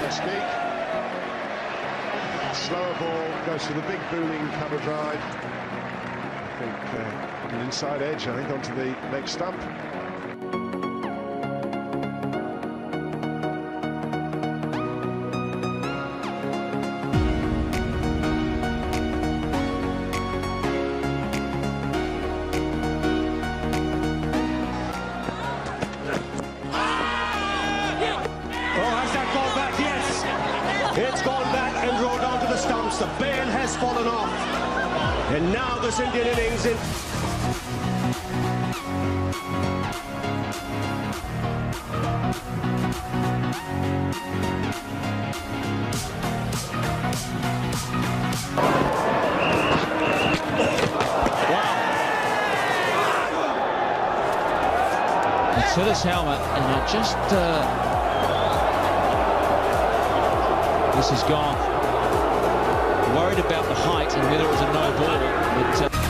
Gretzky. Slower ball goes to the big bowling cover drive. I think an inside edge, I think, onto the leg stump. It's gone back and rolled onto the stumps. The bail has fallen off. And now this Indian innings in... It's hit his helmet, and I just... This is gone. Worried about the height and whether it was a no ball. But,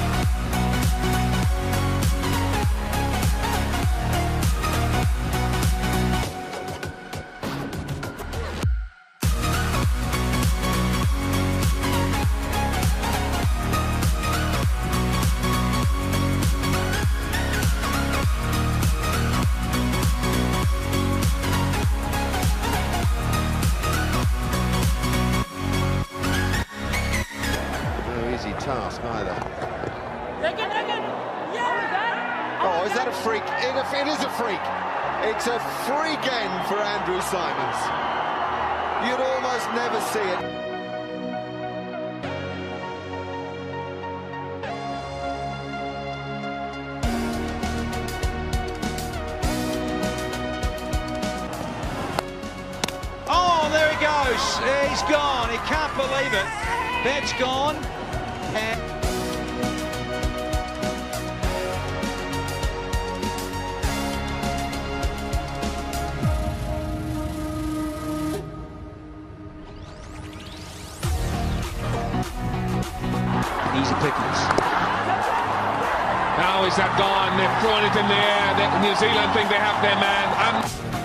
task either. Oh, is that a freak? It is a freak. It's a freak end for Andrew Symonds. You'd almost never see it. Oh, there he goes. He's gone. He can't believe it. That's gone. And easy pickings. Now is that gone? They've thrown it in the air. The New Zealand think they have their man.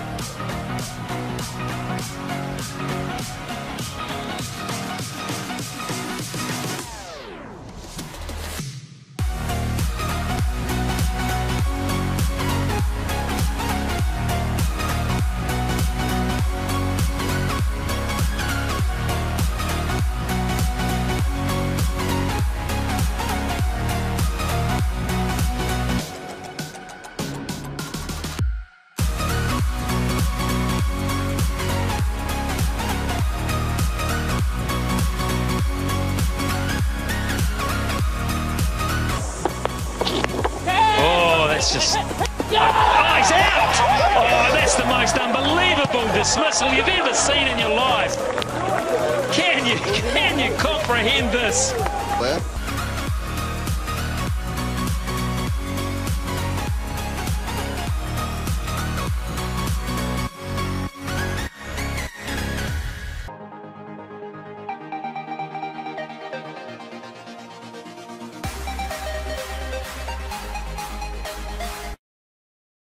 That's just... Oh, he's out! Oh, that's the most unbelievable dismissal you've ever seen in your life. Can you comprehend this? There.